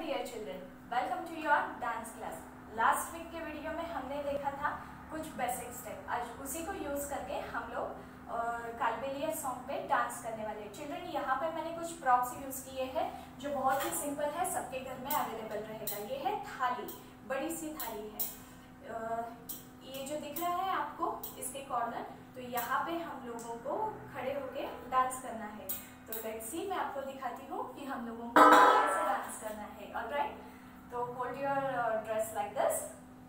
Dear children, welcome to your dance class. Last week के video में हमने देखा था कुछ बेसिक स्टेप। आज उसी को यूज करके हम लोग कालबेलिया सॉन्ग पे डांस करने वाले हैं। चिल्ड्रन, यहाँ पे मैंने कुछ प्रॉप्स यूज किए हैं जो बहुत ही सिंपल है, सबके घर में अवेलेबल रहेगा। ये है थाली, बड़ी सी थाली है। ये जो दिख रहा है आपको इसके कॉर्नर, तो यहाँ पे हम लोगों को खड़े होके डांस करना है। तो लेट्स सी, मैं आपको दिखाती हूँ कि हम लोगों को कैसे डांस करना है। ऑलराइट, तो hold your dress like this.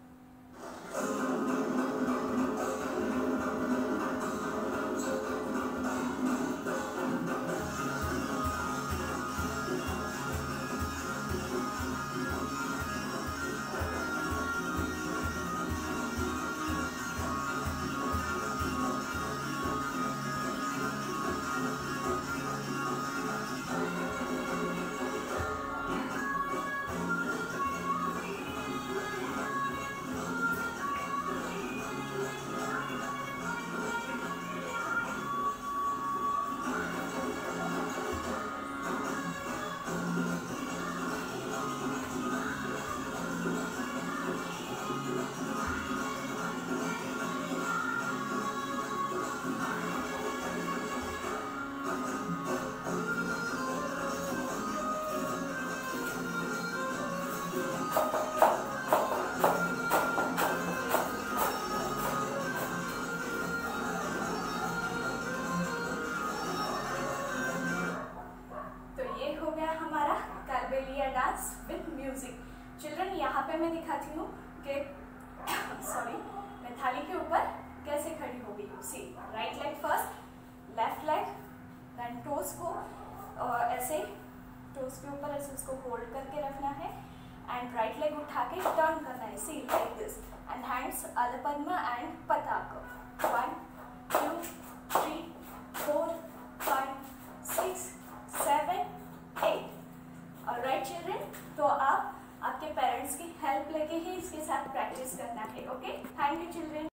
हमारा Kalbelia dance with music. Children, यहाँ पे मैं दिखाती हूँ कि मैं थाली के ऊपर कैसे खड़ी हो गई हूँ। See, right leg first, left leg, then toes को ऐसे टोस के ऊपर ऐसे उसको होल्ड करके रखना है एंड राइट लेग उठा के टर्न करना है। See, like this, and hands अल पद्मा एंड पताक। 1 2 3 4 5 6 7 8। ऑलराइट चिल्ड्रन, तो आप आपके पेरेंट्स की हेल्प लेके ही इसके साथ प्रैक्टिस करना है। Okay, thank you children.